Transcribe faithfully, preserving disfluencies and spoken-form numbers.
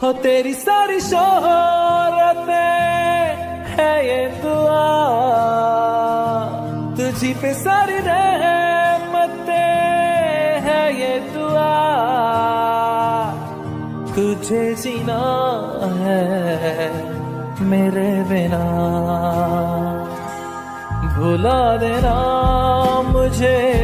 हो तेरी सारी शोहरतें है ये दुआ, तुझी पे सारी रहमतें है ये दुआ, तुझे जीना है मेरे बिना, भुला देना मुझे